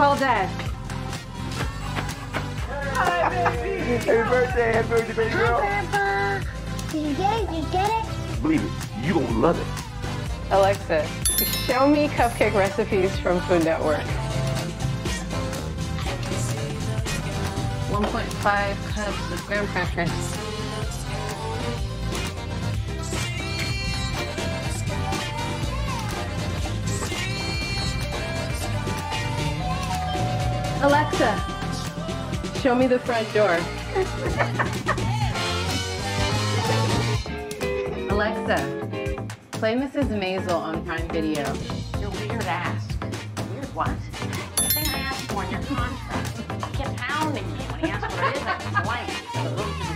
Call Dad. Hi, baby. Happy birthday, baby girl. Grandpa. Did you get it? Did you get it? Believe it, you gonna love it. Alexa, show me cupcake recipes from Food Network. 1.5 cups of graham crackers. Alexa, show me the front door. Alexa, play Mrs. Maisel on Prime Video. Your weird ass. Weird what? The thing I asked for in your contract. He kept hounding me when he asked what it is. I was blank.